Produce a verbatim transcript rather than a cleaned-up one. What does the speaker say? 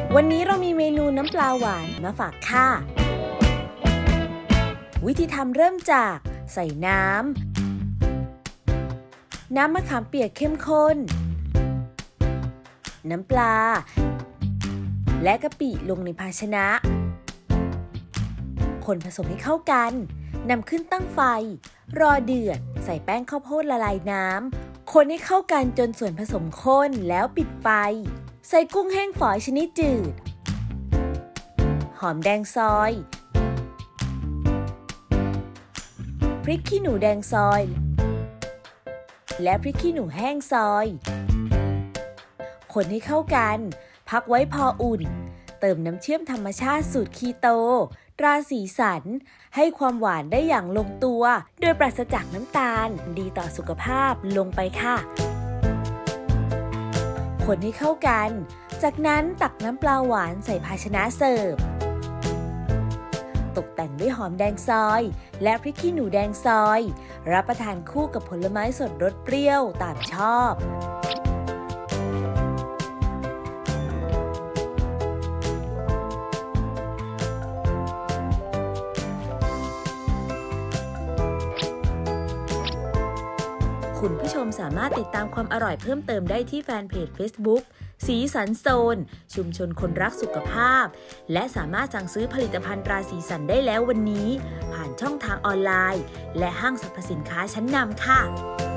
วันนี้เรามีเมนูน้ำปลาหวานมาฝากค่ะวิธีทำเริ่มจากใส่น้ำน้ำมะขามเปียกเข้มข้นน้ำปลาและกะปิลงในภาชนะคนผสมให้เข้ากันนำขึ้นตั้งไฟรอเดือดใส่แป้งข้าวโพดละลายน้ำคนให้เข้ากันจนส่วนผสมข้นแล้วปิดไฟใส่กุ้งแห้งฝอยชนิดจืดหอมแดงซอยพริกขี้หนูแดงซอยและพริกขี้หนูแห้งซอยคนให้เข้ากันพักไว้พออุ่นเติมน้ำเชื่อมธรรมชาติสูตรคีโตตราสีสันให้ความหวานได้อย่างลงตัวโดยปราศจากน้ำตาลดีต่อสุขภาพลงไปค่ะคนให้เข้ากันจากนั้นตักน้ำปลาหวานใส่ภาชนะเสิร์ฟตกแต่งด้วยหอมแดงซอยและพริกขี้หนูแดงซอยรับประทานคู่กับผลไม้สดรสเปรี้ยวตามชอบคุณผู้ชมสามารถติดตามความอร่อยเพิ่มเติมได้ที่แฟนเพจ Facebook สีสันโซนชุมชนคนรักสุขภาพและสามารถสั่งซื้อผลิตภัณฑ์ตราสีสันได้แล้ววันนี้ผ่านช่องทางออนไลน์และห้างสรรพสินค้าชั้นนำค่ะ